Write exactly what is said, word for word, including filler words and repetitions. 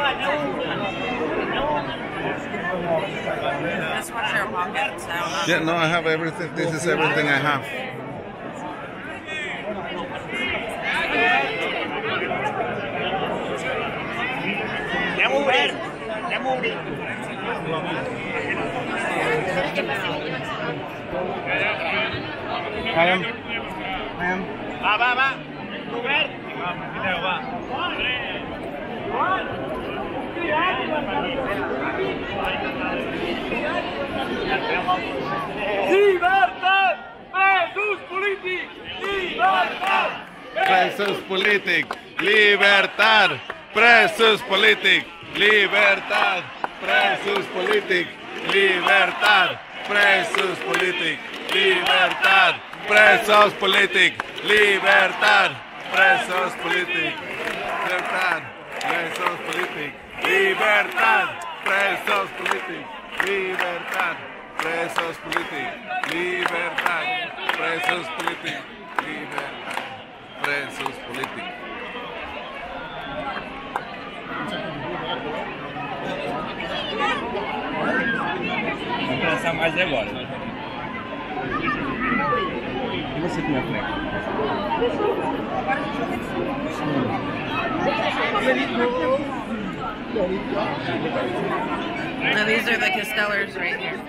This one's your pocket, so. Yeah, no, I have everything. This is everything I have. I am. I am. Va, va, va. Robert. Va. Libertad! Presos polítics! Libertad! Presos polítics! Libertad! Presos polítics! Libertad! Presos polítics! Libertad! Presos polítics! Libertad! Presos polítics! Libertad! Presos polítics! Libertad! Presos polítics! Libertad! Presos polítics! Libertad! Presos polítics! Libertad! Presos polítics! Libertad! Presos polítics! Vamos pensar mais agora. E você como é que Now these are the Castellers right here.